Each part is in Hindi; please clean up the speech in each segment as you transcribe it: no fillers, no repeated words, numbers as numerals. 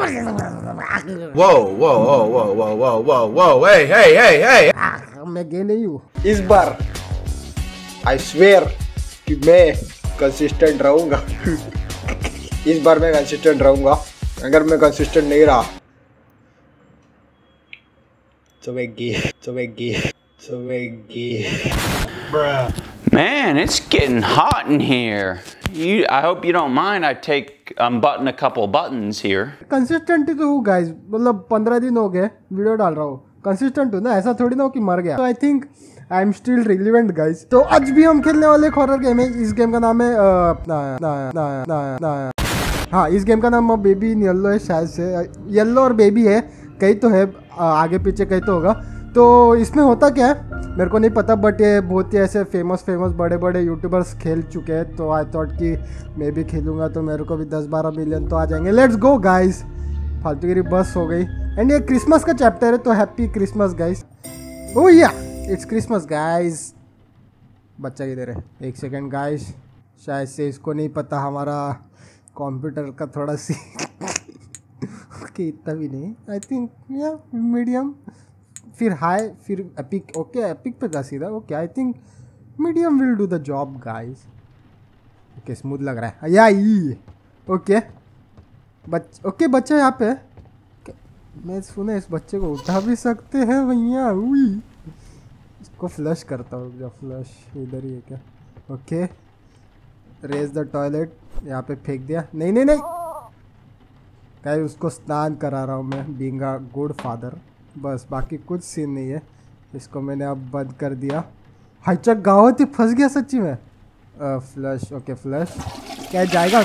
hey. मैं गे नहीं हूँ। इस बार आई स्वेयर कि मैं कंसिस्टेंट रहूंगा। इस बार मैं कंसिस्टेंट रहूंगा। अगर मैं कंसिस्टेंट नहीं रहा तो मैं गे। Man, it's getting hot in here. I hope you don't mind. I unbutton a couple buttons here. Consistent तो हूँ गाइस, मतलब 15 दिन हो गए वीडियो डाल रहा हूँ। कंसिस्टेंट हूँ ना, ऐसा थोड़ी ना हो कि मर गया। तो I think I am still relevant guys. तो आज भी हम खेलने वाले एक हॉरर गेम है। इस गेम का नाम है हाँ, इस गेम का नाम बेबी इन येलो है शायद से। येलो और बेबी है, कहीं तो है आगे पीछे, कहीं तो होगा। तो इसमें होता क्या है मेरे को नहीं पता, बट ये बहुत ही ऐसे फेमस बड़े यूट्यूबर्स खेल चुके हैं। तो आई थॉट कि मैं भी खेलूंगा तो मेरे को भी 10-12 मिलियन तो आ जाएंगे। Let's go guys. फालतूगिरी बस हो गई। एंड ये क्रिसमस का चैप्टर है, तो हैप्पी क्रिसमस गाइस। ओह या इट्स क्रिसमस गाइस। बच्चा किधर है? एक सेकेंड गाइस, शायद से इसको नहीं पता हमारा कंप्यूटर का थोड़ा सी ओके इतना भी नहीं, आई थिंक या मीडियम, फिर हाई, फिर एपिक। ओके एपिक पे जा सीधा। Okay I think medium will do the job guys. Okay smooth लग रहा है या ई। ओके ओके बच्चा यहाँ पे, मैं सुना इस बच्चे को उठा भी सकते हैं भैया। इसको फ्लश करता हूँ, जब फ्लश इधर ही है क्या? ओके रेज द टॉयलेट, यहाँ पे फेंक दिया। नहीं क्या उसको स्नान करा रहा हूँ मैं, बीइंग अ गुड फादर। बस बाकी कुछ सीन नहीं है। इसको मैंने अब बंद कर दिया। हाईचक गावत ही फंस गया सच्ची में। फ्लश। ओके फ्लश क्या जाएगा?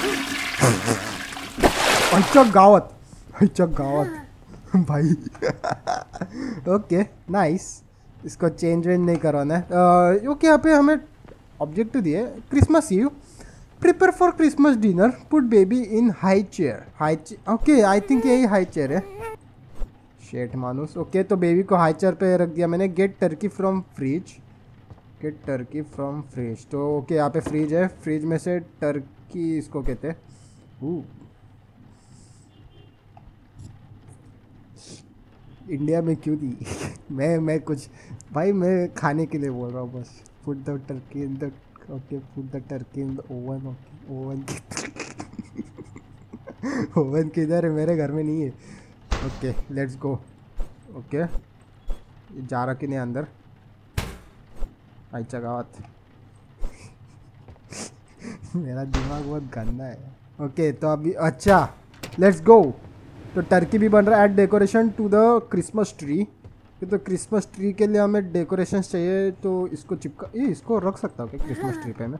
हाईचक गावत भाई ओके नाइस। इसको चेंज वेंज नहीं करवाना है। ओके यहाँ पे हमें ऑब्जेक्टिव दिए, Christmas eve, prepare for Christmas dinner, put baby in high chair. Okay I think यही हाई चेयर है। शेट मानुस। ओके तो बेबी को हाई चेयर पे रख दिया मैंने। Get turkey from fridge. तो ओके यहाँ पे फ्रिज है, फ्रिज में से टर्की इसको कहते हैं। इंडिया में क्यों दी मैं कुछ भाई मैं खाने के लिए बोल रहा हूँ बस। Put the turkey in the oven. Oven किधर है? मेरे घर में नहीं है। Okay let's go. ओके जा रहा कि नहीं अंदर? अच्छा गावत मेरा दिमाग बहुत गंदा है। ओके तो अभी अच्छा लेट्स गो। तो टर्की भी बन रहा है। Add decoration to the Christmas tree. तो क्रिसमस ट्री के लिए हमें डेकोरेशन चाहिए, तो इसको चिपका, इसको रख सकता हूँ क्या क्रिसमस ट्री पे मैं?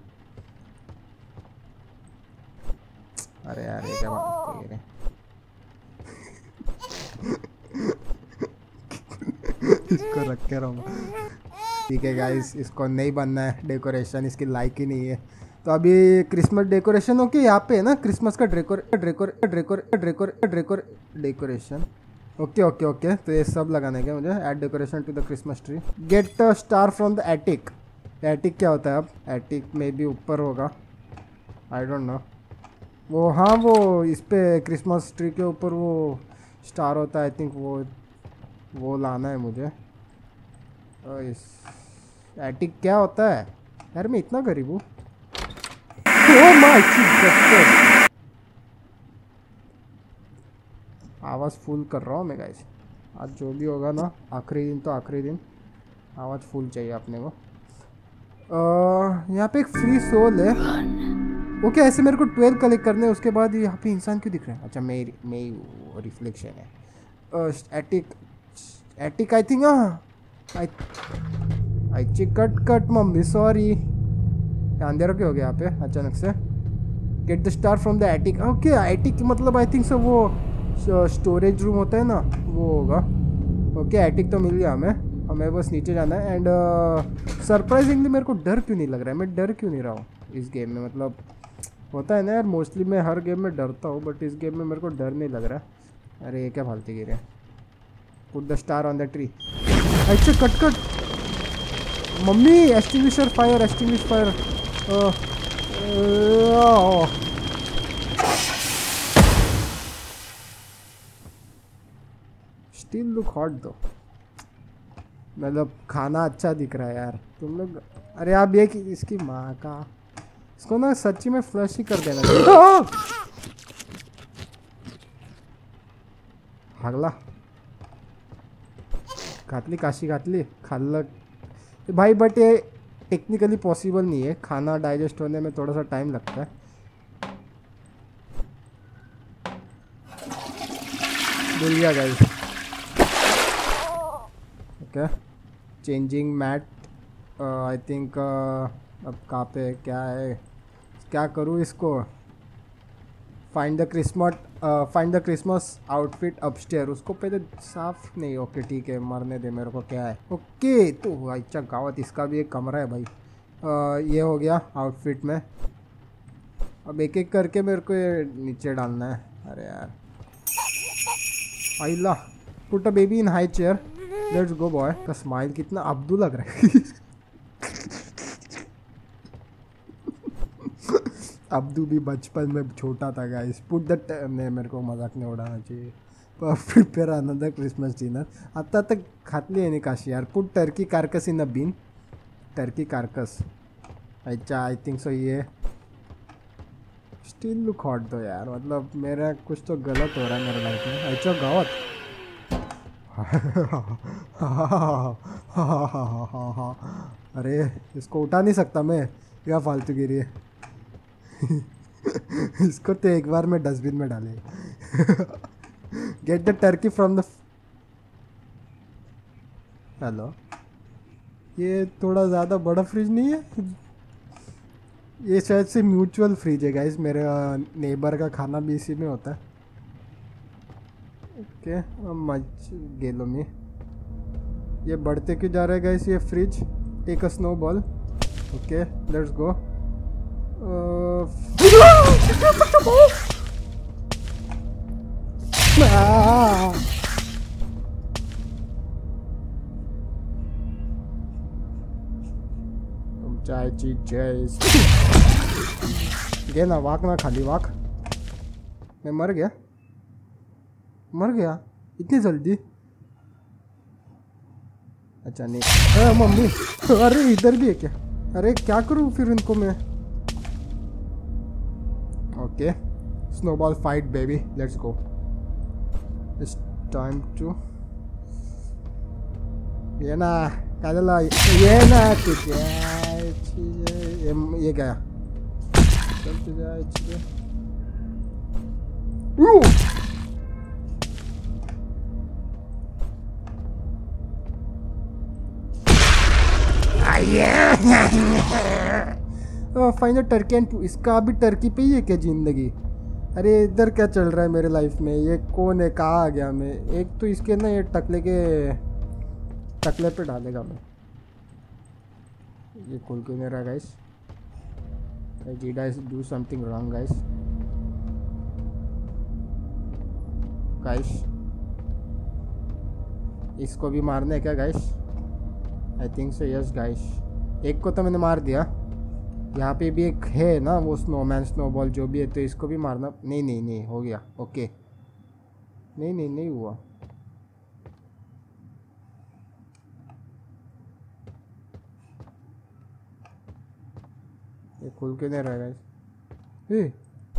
अरे यार ये क्या बात है इसको रख के रहूँगा। ठीक है गाइस, इसको नहीं बनना है डेकोरेशन, इसकी लाइक ही नहीं है। तो अभी क्रिसमस डेकोरेशन हो के यहाँ पे है ना, क्रिसमस का डेकोरेशन। ओके तो ये सब लगाना है क्या मुझे? Add decoration to the Christmas tree. Get star from the attic. Attic क्या होता है? अब एटिक में भी ऊपर होगा, आई डोंट नो। वो हाँ वो इस पे क्रिसमस ट्री के ऊपर वो स्टार होता है, आई थिंक वो लाना है मुझे। इस एटिक क्या होता है यार? मैं इतना गरीब हूँ। ओह माय गॉड, आवाज़ फुल कर रहा हूँ मैं गाइस। आज जो भी होगा ना, आखिरी दिन तो आखिरी दिन, आवाज़ फुल चाहिए अपने को। यहाँ पे एक फ्री सोल है। ओके ऐसे मेरे को 12 कलेक्ट करने हैं। उसके बाद यहाँ पे इंसान क्यों दिख रहे हैं? अच्छा मैं रिफ्लेक्शन है। Attic I think I cut mummy sorry. अंधेरा क्यों हो गया यहाँ पे अचानक से? Get the star from the attic. Okay attic मतलब आई थिंक सो वो स्टोरेज रूम होता है ना, वो होगा। ओके एटिक तो मिल गया हमें बस नीचे जाना है। एंड सरप्राइजिंगली मेरे को डर क्यों नहीं लग रहा है? मैं डर क्यों नहीं रहा हूँ इस गेम में? मतलब होता है ना यार, मोस्टली मैं हर गेम में डरता हूँ, बट इस गेम में मेरे को डर नहीं लग रहा। अरे ये क्या फालतू गिरे? Put the star on the tree. अच्छा cut mummy, extinguisher fire. Still look hot though, मतलब खाना अच्छा दिख रहा है यार तुम लोग। अरे आप ये इसकी माँ का, इसको ना सच्ची में फ्लश ही कर देना चाहिए। हागला घातली, काशी घातली, खाल्लं भाई। बट ये टेक्निकली पॉसिबल नहीं है, खाना डाइजेस्ट होने में थोड़ा सा टाइम लगता है। भूल गया guys. Okay, changing mat, I think अब कहाँ पे क्या है, क्या करूँ इसको। Find the Christmas outfit upstair, उसको पहले साफ नहीं। ओके ठीक है, मरने दे मेरे को, क्या है। ओके तो अच्छा गावत, इसका भी एक कमरा है भाई। ये हो गया आउटफिट में। अब एक एक करके मेरे को ये नीचे डालना है। अरे यार आइला, put a baby in high chair, let's go boy. का स्माइल कितना अब्दू लग रहा है। अब्दू भी बचपन में छोटा था गाइस। पुट द नहीं, मेरे को मजाक नहीं उड़ाना चाहिए। प्रिपेयर अनदर क्रिसमस डिनर, आता तक खातली आहे नाही काशी यार। Put turkey carcass in a bin, turkey carcass. अच्छा आई थिंक सो ये स्टिल लुक हॉट दो यार, मतलब मेरा कुछ तो गलत हो रहा है मेरे लाइफ में। अच्छा गावत। अरे इसको उठा नहीं सकता मैं, क्या फालतू गिरी है। इसको तो एक बार में डस्टबिन में डाले। Get the turkey from the, hello, ये थोड़ा ज़्यादा बड़ा फ्रिज नहीं है? ये शायद से म्यूचुअल फ्रिज है गाइस, मेरे नेबर का खाना भी इसी में होता है। ओके मच गेलो में ये बढ़ते क्यों जा रहा है गाइस ये fridge. Take a snow ball, okay let's go. तुमची जय गे ना, वाक ना खाली वाक। मैं मर गया, मर गया इतनी जल्दी। अच्छा नहीं मम्मी, अरे इधर भी है क्या? अरे क्या करूँ फिर इनको मैं। Okay snowball fight baby, let's go. It's time to, ये ना काजला, ये ना तुझे ये गया। चल तुझे फाइनल टर्की एंड, इसका भी टर्की पे ही है क्या जिंदगी? अरे इधर क्या चल रहा है मेरे लाइफ में? ये कौन है, कहाँ आ गया मैं? एक तो इसके ना ये टकले पे डालेगा मैं। ये खुल क्यों नहीं रहा guys? Did I do something wrong guys? इसको भी मारना है क्या guys? I think so yes guys. एक को तो मैंने मार दिया, यहाँ पे भी एक है ना वो स्नोमैन स्नोबॉल जो भी है, तो इसको भी मारना। नहीं नहीं नहीं हो गया, ओके। नहीं नहीं नहीं हुआ। ये खुल के नहीं रहा गाइस।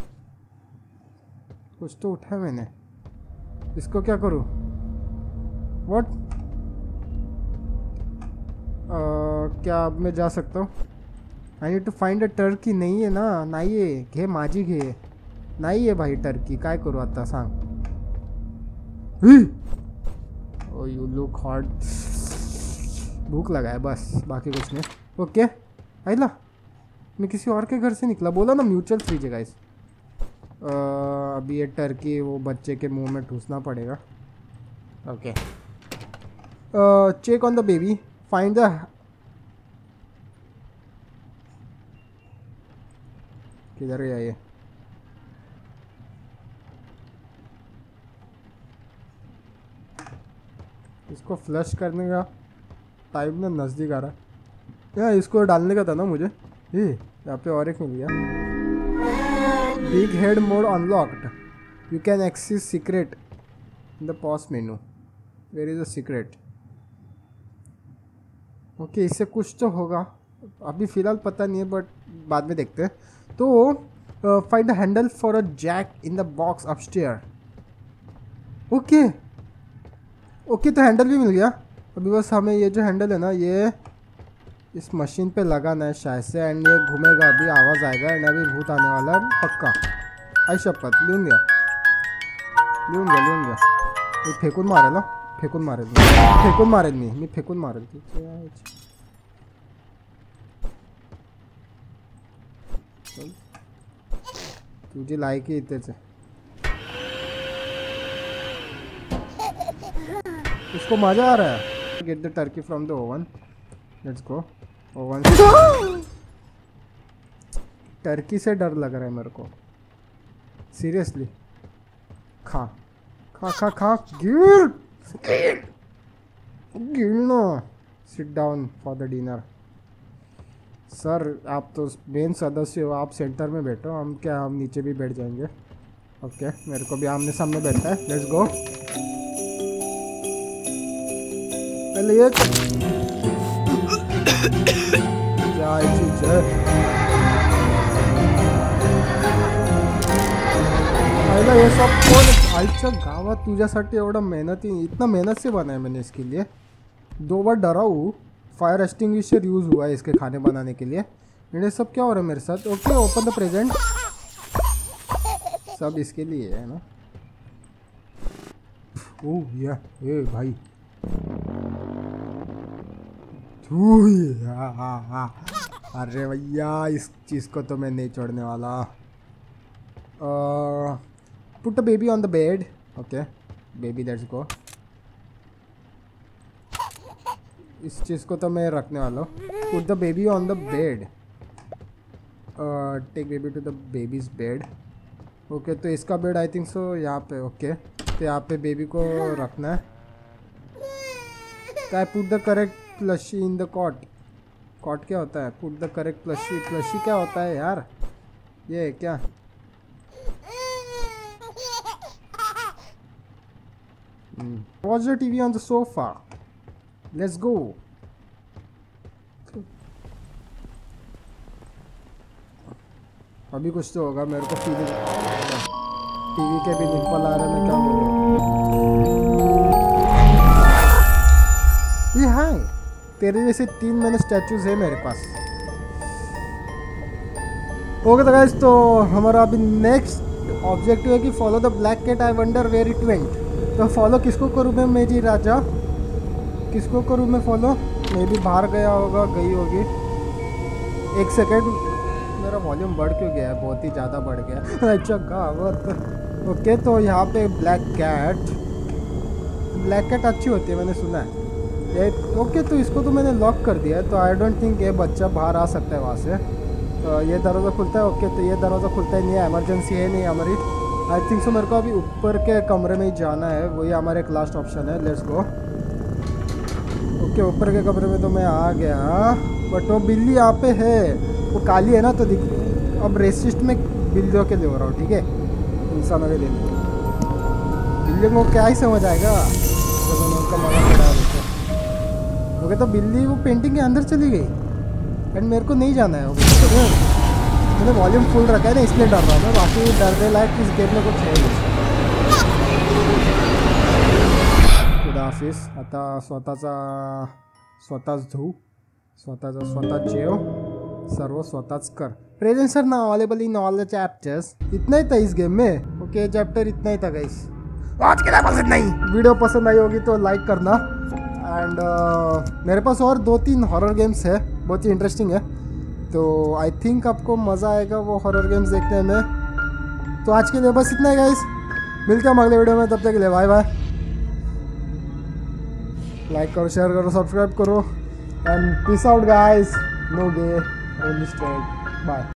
कुछ तो उठा मैंने, इसको क्या करूँ? व्हाट? क्या अब मैं जा सकता हूँ? I need to find a turkey. नहीं है ना, नहीं है घे माझी घे, नाही आहे भाई टर्की। काय करू आता सांग? ओ यू लुक हॉट, भूख लगा है बस, बाकी कुछ नहीं। ओके आइला, मैं किसी और के घर से निकला, बोला ना म्यूचुअल फ्रिज है गाइस। अभी ये टर्की वो बच्चे के मुंह में ठूसना पड़ेगा। Okay check on the baby, find the, किधर गया ये? इसको फ्लश करने का टाइम ना नज़दीक आ रहा है। यार इसको डालने का था ना मुझे। ये यहाँ पे और एक मिल गया। Big head mode unlocked, you can access secret in the pause menu. Where is a secret. Okay, इससे कुछ तो होगा, अभी फ़िलहाल पता नहीं है, बट बाद में देखते हैं। तो find the handle for a jack in the box upstair. Okay okay, तो हैंडल भी मिल गया। अभी बस हमें ये जो हैंडल है ना, ये इस मशीन पे लगाना है शायद से, एंड ये घूमेगा, अभी आवाज़ आएगा, एंड अभी भूत आने वाला है पक्का। आई शपथ, लूँगा। मी फेकून मारेल, फेकून मारेल मी फेकून मारेल। तुझी लायकी इथेच आहे। इसको मजा आ रहा है। Get the turkey from the oven, let's go. Oven turkey से डर लग रहा है मेरे को, सीरियसली। खा खा खा खा, गिर ना। Sit down for the dinner. Sir आप तो मेन सदस्य हो, आप सेंटर में बैठो, हम क्या, हम नीचे भी बैठ जाएंगे। ओके, मेरे को भी आमने सामने बैठना है, लेट्स गो। पहले ये क्या चीज है, पहिला ये सब कोण आईच्या गावात तुझ्यासाठी एवढं मेहनती, इतना मेहनत से बनाया मैंने इसके लिए। 2 बार डरा हूँ, फायर एक्सटिंग्विशर यूज़ हुआ है इसके खाने बनाने के लिए। ये सब क्या हो रहा है मेरे साथ। ओके, ओपन द प्रेजेंट, सब इसके लिए है ना। ओह या ए भाई, अरे भैया इस चीज़ को तो मैं नहीं छोड़ने वाला। Put the baby on the bed. Okay baby, let's go. इस चीज़ को तो मैं रखने वाला हूँ। Put the baby on the bed, take baby to the baby's bed. Okay, तो इसका बेड आई थिंक सो यहाँ पे। ओके, तो यहाँ पे बेबी को रखना है। क्या, put the correct plushie in the cot. Cot क्या होता है? Put the correct plushie, plushie क्या होता है यार, ये है क्या? Watch the TV on the sofa. Let's go. अभी कुछ तो होगा, मेरे को फीलिंग। टीवी के भी निप्पल आ रहे हैं, मैं क्या बोलूं। ये हाय, तेरे जैसे 3 मैंने स्टैचूज है मेरे पास। ओके तो गाइस, तो हमारा अभी नेक्स्ट ऑब्जेक्टिव है कि follow the black cat. I wonder where it went. तो फॉलो किसको करूँ मैं, मेरी राजा, किसको करूँ मैं फॉलो? मे भी बाहर गया होगा, गई होगी। एक सेकेंड, मेरा वॉल्यूम बढ़ क्यों गया है? बहुत ही ज़्यादा बढ़ गया। अच्छा गावत। ओके, तो यहाँ पे ब्लैक कैट अच्छी होती है, मैंने सुना है। ओके, तो इसको तो मैंने लॉक कर दिया है, तो आई डोंट थिंक ये बच्चा बाहर आ सकता है वहाँ से। तो ये दरवाज़ा खुलता है। ओके, तो ये दरवाज़ा खुलता ही नहीं है, इमरजेंसी है नहीं हमारी। आई थिंक सो मेरे को अभी ऊपर के कमरे में ही जाना है, वही हमारा एक लास्ट ऑप्शन है। Let's go. ओके, ऊपर के कमरे में तो मैं आ गया, बट वो बिल्ली यहाँ पे है, वो काली है ना, तो दिख। अब रेसिस्ट में बिल्लियों के लिए हो रहा हूँ, ठीक है, इंसानों के लिए। बिल्लियों को क्या ही समझ आएगा जब मैंने उनका मजा करा। ओके, तो बिल्ली वो पेंटिंग के अंदर चली गई, एंड मेरे को नहीं जाना है। ओके, मैंने वॉल्यूम फुल रखा है ना, इसलिए डर रहा हूँ मैं, बाकी डरने लायक इस गेम में कुछ है नहीं। खुदा हाफिज। आता स्वतःच धू, स्वतः जेव, सर्व स्वतःच कर। प्रेजेंट सर ना available in all the chapters. इतना ही था इस गेम में। ओके, चैप्टर इतना ही था गाइस। आज के लिए पसंद नहीं, वीडियो पसंद आई होगी तो लाइक करना। एंड मेरे पास और 2-3 हॉरर गेम्स है, बहुत ही इंटरेस्टिंग है, तो आई थिंक आपको मज़ा आएगा वो हॉरर गेम्स देखने में। तो आज के लिए बस इतना है गाइस, मिलते हैं हम अगले वीडियो में, तब तक के लिए बाय बाय। लाइक करो, शेयर करो, सब्सक्राइब करो, and peace out guys. No gay, only straight. Bye.